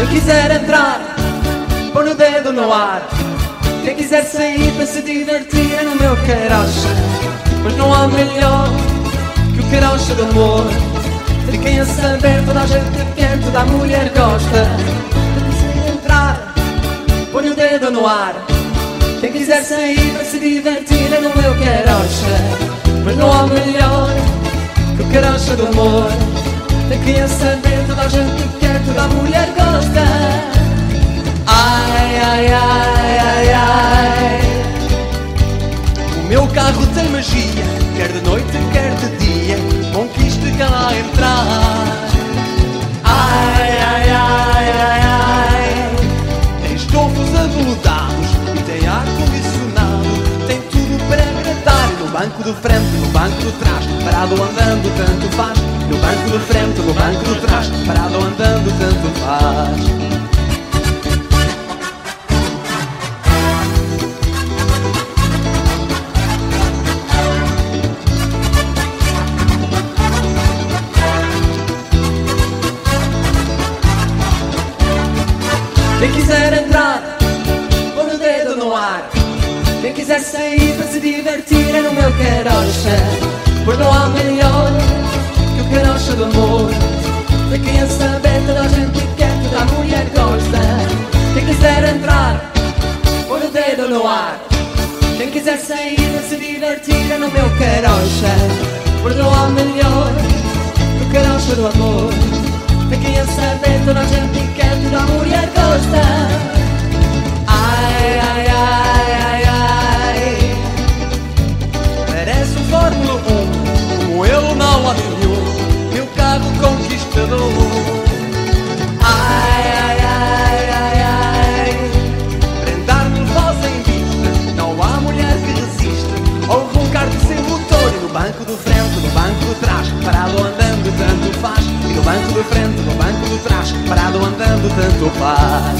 Quem quiser entrar, põe o dedo no ar. Quem quiser sair para se divertir é no meu carocha. Pois não há melhor que o carocha do amor. Fiquem a saber, toda a gente quer, toda a mulher gosta. Quem quiser entrar, põe o dedo no ar. Quem quiser sair para se divertir é no meu carocha. Pois não há melhor que o carocha do amor. Fiquem a saber, toda a gente quer, toda a mulher gosta. Ai, ai, ai, ai, ai. O meu carro tem magia, quer de noite, quer de dia, conquiste quem lá entrar. Ai, ai, ai, ai, ai. Tem estofos aveludados e tem ar-condicionado, tem tudo para agradar. No banco de frente, no banco de trás, parado andando tanto faz. No banco de frente, no banco de trás, parado andando tanto faz. Quem quiser entrar, põe o dedo no ar. Quem quiser sair para se divertir é no meu carocha. Pois não há melhor que o carocha do amor. Fiquem a saber, toda a gente quer, toda a mulher gosta. Quem quiser entrar, põe o dedo no ar. Quem quiser sair para se divertir é no meu carocha. Pois não há melhor que o carocha do amor. Fiquem a saber, toda a gente quer, toda a mulher gosta. Ai, ai, ai, ai, ai. Parece um Fórmula 1, como eu não há nenhum, meu carro conquistador. Ai, ai, ai, ai, ai. Prendar nervosa em vista, não há mulher que resista ao roncar do seu motor. E no banco de frente, no banco de trás, parado andando tanto faz. No banco de frente, no banco de trás, parado andando tanto faz.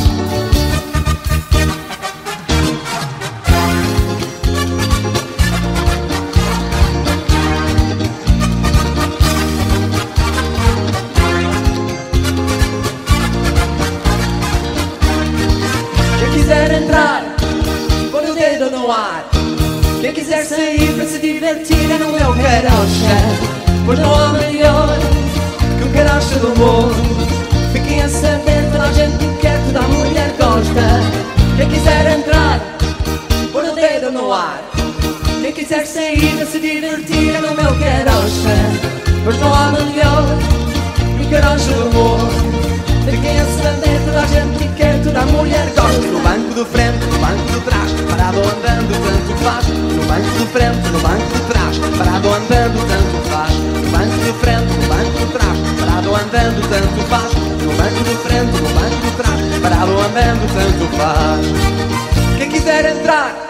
Quem quiser entrar, põe o dedo no ar. Quem quiser sair para se divertir é no meu carocha. Pois não há melhor que o carocha do amor. Fiquem a saber, toda a gente quer, toda a mulher gosta. Quem quiser entrar, põe o dedo no ar. Quem quiser sair para se divertir é no meu carocha. Pois não há melhor que o carocha do amor. Fiquem a saber, toda a gente quer, toda a mulher gosta. No banco de frente, no banco de trás, parado andando tanto faz. No banco de frente, no banco de trás, parado andando tanto faz. No banco de frente, no banco de trás, parado andando tanto faz. No banco de frente, no banco de trás, parado andando tanto faz. Quem quiser entrar,